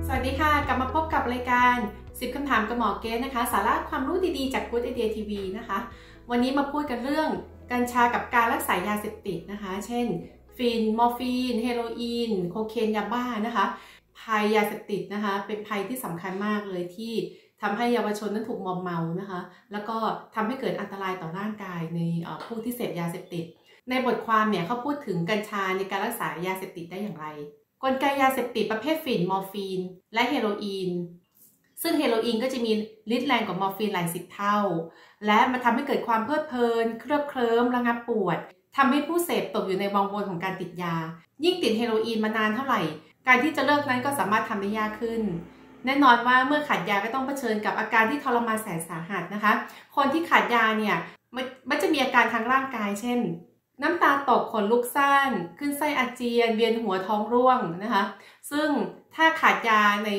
สวัสดีค่ะกลับมาพบกับรายการ10คำถามกับหมอเกสนะคะสาระความรู้ดีๆจาก Good Idea TV นะคะวันนี้มาพูดกันเรื่องกัญชากับการรักษายาเสพติดนะคะเช่นฟินมอร์ฟีนเฮโรอีนโคเคนยาบ้านะคะภัยยาเสพติดนะคะเป็นภัยที่สำคัญมากเลยที่ทำให้เยาวชนนั้นถูกมอมเมานะคะแล้วก็ทำให้เกิดอันตรายต่อร่างกายในผู้ที่เสพยาเสพติดในบทความเนี่ยเขาพูดถึงกัญชาในการรักษายาเสพติดได้อย่างไรกลไกยาเสพติดประเภทฝิ่นมอร์ฟีนและเฮโรอีนซึ่งเฮโรอีนก็จะมีฤทธิ์แรงกว่ามอร์ฟีนหลาย10เท่าและมันทำให้เกิดความเพลิดเพลินเคลิบเคลิ้มระงับปวดทำให้ผู้เสพตกอยู่ในวังวนของการติดยายิ่งติดเฮโรอีนมานานเท่าไหร่การที่จะเลิกนั้นก็สามารถทำได้ยากขึ้นแน่นอนว่าเมื่อขาดยาก็ต้องเผชิญกับอาการที่ทรมานแสนสาหัสนะคะคนที่ขาดยาเนี่ยมันจะมีอาการทางร่างกายเช่นน้ำตาตกขนลุกสั้นขึ้นไส้อาเจียนเวียนหัวท้องร่วงนะคะซึ่งถ้าขาดยาใน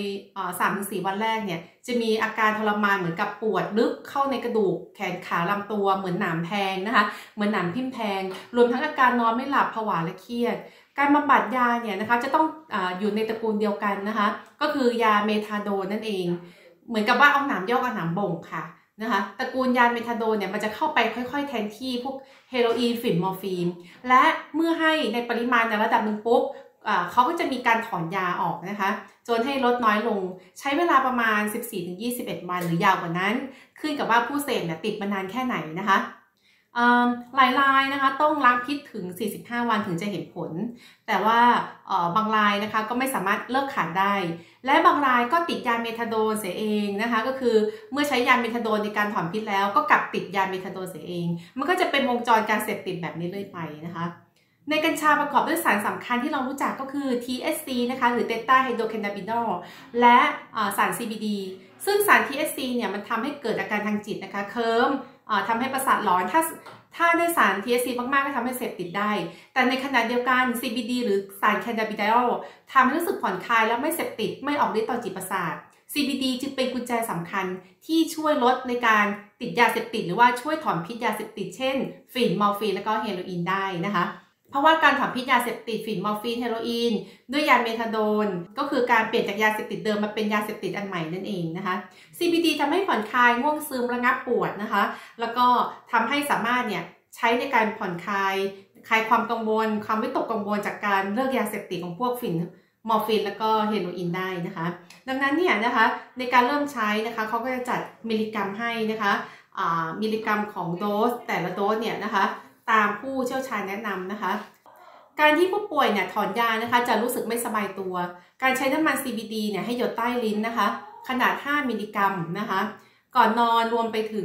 3-4 วันแรกเนี่ยจะมีอาการทรมานเหมือนกับปวดลึกเข้าในกระดูกแขนขาลำตัวเหมือนหนามแทงนะคะเหมือนหนามทิ่มแทงรวมทั้งอาการนอนไม่หลับผวาและเครียดการบำบัดยาเนี่ยนะคะจะต้องอยู่ในตระกูลเดียวกันนะคะก็คือยาเมทาโดนนั่นเองเหมือนกับว่าเอาหนามยอกเอาหนามบ่งค่ะนะคะตระกูลยาเมทาโดนเนี่ยมันจะเข้าไปค่อยๆแทนที่พวกเฮโรอีนฝิ่นมอร์ฟีนและเมื่อให้ในปริมาณในระดับหนึ่งปุ๊บเขาก็จะมีการถอนยาออกนะคะจนให้ลดน้อยลงใช้เวลาประมาณ 14-21 วันหรือยาวกว่านั้นขึ้นกับว่าผู้เสพติดมานานแค่ไหนนะคะหลายรายนะคะต้องล้างพิษถึง45 วันถึงจะเห็นผลแต่ว่าบางรายนะคะก็ไม่สามารถเลิกขาดได้และบางรายก็ติดยาเมทาโดนเสียเองนะคะก็คือเมื่อใช้ยาเมทาโดนในการถอนพิษแล้วก็กลับติดยาเมทาโดนเสียเองมันก็จะเป็นวงจรการเสพติดแบบนี้เรื่อยไปนะคะในกัญชาประกอบด้วยสารสำคัญที่เรารู้จักก็คือ THC นะคะหรือ Theta Hydrocannabinol และสาร CBD ซึ่งสาร THC เนี่ยมันทำให้เกิดอาการทางจิตนะคะเคลิ้มทำให้ประสาทหลอนถ้าได้สาร THC มากๆก็ทำให้เสพติดได้แต่ในขณะเดียวกัน CBD หรือสาร Cannabidiol ทำให้รู้สึกผ่อนคลายและไม่เสพติดไม่ออกฤทธิ์ต่อจิตประสาท CBD จึงเป็นกุญแจสำคัญที่ช่วยลดในการติดยาเสพติดหรือว่าช่วยถอนพิษยาเสพติดเช่นฝิ่นมอร์ฟีนและก็เฮโรอีนได้นะคะเพราะว่าการถอนพิษยาเสพติดฝิ่นมอร์ฟีนเฮโรอีนด้วยยาเมทาโดนก็คือการเปลี่ยนจากยาเสพติดเดิมมาเป็นยาเสพติดอันใหม่นั่นเองนะคะ CBD ทำให้ผ่อนคลายง่วงซึมระงับปวดนะคะแล้วก็ทำให้สามารถเนี่ยใช้ในการผ่อนคลายความกังวลความวิตกกังวลจากการเลิกยาเสพติดของพวกฝิ่นมอร์ฟีนแล้วก็เฮโรอีนได้นะคะดังนั้นเนี่ยนะคะในการเริ่มใช้นะคะเขาก็จะจัดมิลลิกรัมให้นะคะมิลลิกรัมของโดสแต่ละโดสเนี่ยนะคะตามผู้เชี่ยวชาญแนะนำนะคะการที่ผู้ป่วยเนี่ยถอนยานะคะจะรู้สึกไม่สบายตัวการใช้น้ำมัน CBD เนี่ยให้หยดใต้ลิ้นนะคะขนาด5 มิลลิกรัมนะคะก่อนนอนรวมไปถึง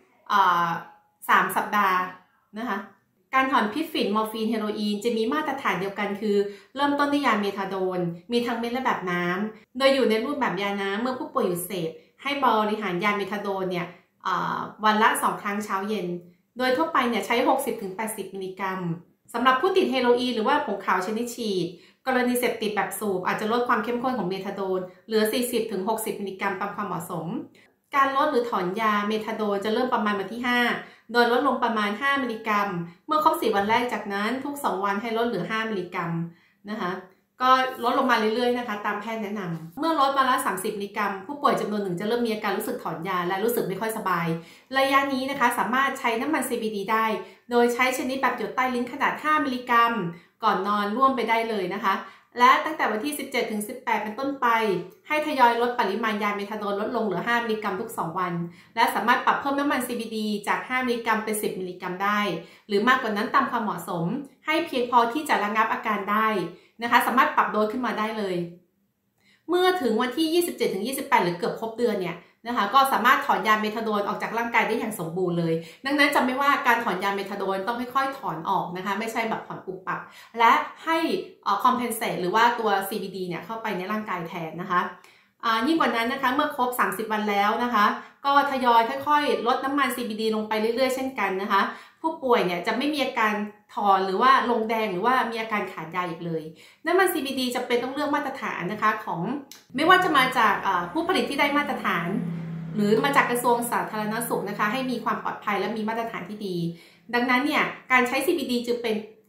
3 สัปดาห์นะคะการถอนพิษฝิ่นมอร์ฟีนเฮโรอีนจะมีมาตรฐานเดียวกันคือเริ่มต้นด้วยยาเมทาโดนมีทั้งเม็ดและแบบน้ำโดยอยู่ในรูปแบบยาน้ำเมื่อผู้ป่วยหยุดเสพให้บริหารยาเมทาโดนเนี่ยวันละ2 ครั้งเช้าเย็นโดยทั่วไปเนี่ยใช้ 60-80 มิลลิกรัมสำหรับผู้ติดเฮโรอีนหรือว่าผงขาวชนิดฉีดกรณีเสพติดแบบสูบอาจจะลดความเข้มข้นของเมทาโดนเหลือ 40-60 มิลลิกรัมตามความเหมาะสมการลดหรือถอนยาเมทาโดนจะเริ่มประมาณวันที่5โดยลดลงประมาณ5 มิลลิกรัมเมื่อครบ4 วันแรกจากนั้นทุก2 วันให้ลดเหลือ5 มิลลิกรัมนะคะก็ลดลงมาเรื่อยๆนะคะตามแพทย์แนะนำเมื่อลดมาละ30 มิลลิกรัมผู้ป่วยจำนวนหนึ่งจะเริ่มมีอาการรู้สึกถอนยาและรู้สึกไม่ค่อยสบายระยะนี้นะคะสามารถใช้น้ำมัน CBD ได้โดยใช้ชนิดแบบหยดใต้ลิ้นขนาด5 มิลลิกรัมก่อนนอนร่วมไปได้เลยนะคะและตั้งแต่วันที่ 17-18 เป็นต้นไปให้ทยอยลดปริมาณยาเมทาโดนลดลงเหลือ5 มิลลิกรัมทุก2 วันและสามารถปรับเพิ่มน้ำมัน CBD จาก5 มิลลิกรัมเป็น10 มิลลิกรัมได้หรือมากกว่านั้นตามความเหมาะสมให้เพียงพอที่จะระงับอาการได้นะคะสามารถปรับโดสขึ้นมาได้เลยเมื่อถึงวันที่ 27-28 หรือเกือบครบเดือนเนี่ยนะคะก็สามารถถอนยาเมทาโดนออกจากร่างกายได้อย่างสมบูรณ์เลยดังนั้นจำไม่ว่าการถอนยาเมทาโดนต้องค่อยๆถอนออกนะคะไม่ใช่แบบถอนปุบปับและให้คอมเพนเซตหรือว่าตัว CBD เนี่ยเข้าไปในร่างกายแทนนะคะยิ่งกว่านั้นนะคะเมื่อครบ30 วันแล้วนะคะก็ทยอยค่อยๆลดน้ำมัน CBD ลงไปเรื่อยๆเช่นกันนะคะผู้ป่วยเนี่ยจะไม่มีอาการถอนหรือว่าลงแดงหรือว่ามีอาการขาดยาอีกเลยน้ำมัน CBD จะเป็นต้องเลือกมาตรฐานนะคะของไม่ว่าจะมาจากผู้ผลิตที่ได้มาตรฐานหรือมาจากกระทรวงสาธารณสุขนะคะให้มีความปลอดภัยและมีมาตรฐานที่ดีดังนั้นเนี่ยการใช้ CBD จึงเป็น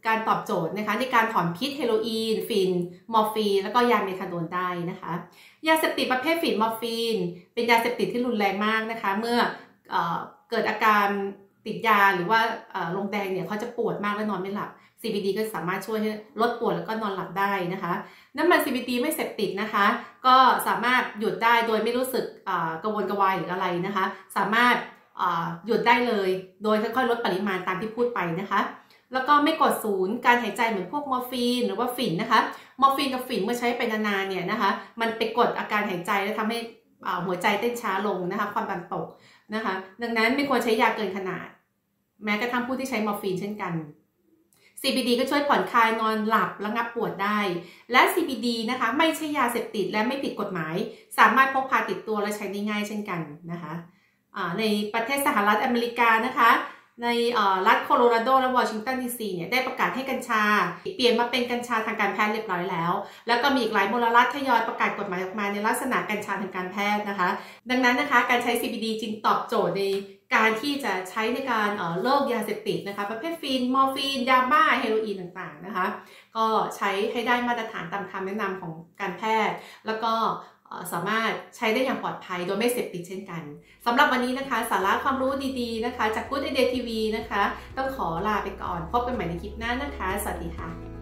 การตอบโจทย์นะคะในการถอนพิษเฮโรอีนฟินมอร์ฟีนแล้วก็ยาเมทาโดนได้นะคะยาเสพติดประเภทฟินมอร์ฟีนเป็นยาเสพติดที่รุนแรงมากนะคะเมื่อเกิดอาการติดยาหรือว่าลงแดงเนี่ยเขาจะปวดมากและนอนไม่หลับ CBD ก็สามารถช่วยให้ลดปวดแล้วก็นอนหลับได้นะคะน้ำมัน CBD ไม่เสพติดนะคะก็สามารถหยุดได้โดยไม่รู้สึกกระวนกระวายหรืออะไรนะคะสามารถหยุดได้เลยโดยค่อยๆลดปริมาณตามที่พูดไปนะคะแล้วก็ไม่กดศูนย์การหายใจเหมือนพวกมอร์ฟีนหรือว่าฝิ่นนะคะมอร์ฟีนกับฝิ่นเมื่อใช้ไปนานๆเนี่ยนะคะมันไปกดอาการหายใจและทำให้หัวใจเต้นช้าลงนะคะความดันตกนะคะดังนั้นไม่ควรใช้ยาเกินขนาดแม้กระทั่งผู้ที่ใช้มอร์ฟีนเช่นกัน CBD ก็ช่วยผ่อนคลายนอนหลับระงับปวดได้และ CBD นะคะไม่ใช่ยาเสพติดและไม่ผิดกฎหมายสามารถพกพาติดตัวและใช้ได้ง่ายเช่นกันนะคะในประเทศสหรัฐอเมริกานะคะในรัฐโคโลราโดและวอชิงตันดีซีเนี่ยได้ประกาศให้กัญชาเปลี่ยนมาเป็นกัญชาทางการแพทย์เรียบร้อยแล้วก็มีอีกหลายมลรัฐทยอยประกาศกฎหมายออกมาในลักษณะกัญชาทางการแพทย์นะคะดังนั้นนะคะการใช้ CBD จึงตอบโจทย์ในการที่จะใช้ในการเลิกยาเสพติดนะคะประเภทฟินมอร์ฟีนยาบ้าเฮโรอีนต่างๆนะคะก็ใช้ให้ได้มาตรฐานตามคำแนะนำของการแพทย์แล้วก็สามารถใช้ได้อย่างปลอดภัยโดยไม่เสพติดเช่นกันสำหรับวันนี้นะคะสาระความรู้ดีๆนะคะจาก Good Idea TV นะคะต้องขอลาไปก่อนพบกันใหม่ในคลิปหน้านะคะสวัสดีค่ะ